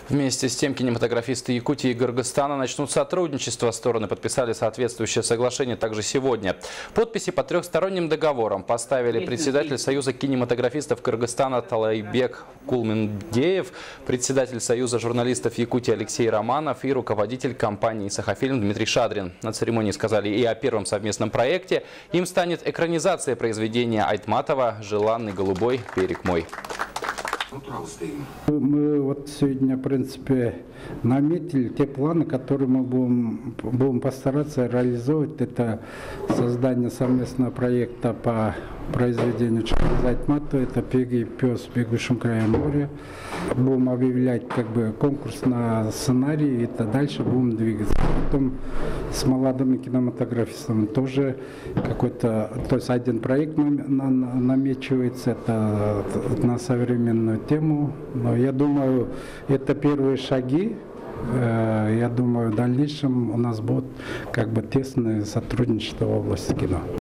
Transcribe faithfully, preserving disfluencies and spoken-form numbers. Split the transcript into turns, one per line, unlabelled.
Вместе с тем кинематографисты Якутии и Кыргызстана начнут сотрудничество. Стороны подписали соответствующее соглашение также сегодня. Подписи под трехсторонним договором поставили председатель Союза кинематографистов Кыргызстана Талайбек Кулмендеев, председатель Союза журналистов Якутии Алексей Романов и руководитель компании «Сахафильм» Дмитрий Шадрин. На церемонии сказали и о первом совместном проекте. Им станет экранизация произведения Айтматова «Желанный голубой берег мой».
Мы вот сегодня, в принципе, наметили те планы, которые мы будем, будем постараться реализовать. Это создание совместного проекта по произведению Чингиза Айтматова, это «Пеги и пес в бегущем крае моря». Будем объявлять как бы конкурс на сценарий, и это дальше будем двигаться. Потом с молодыми кинематографистами тоже какой-то, то есть один проект намечивается, это на современную тему. Но я думаю, это первые шаги. Я думаю, в дальнейшем у нас будет как бы тесное сотрудничество в области кино.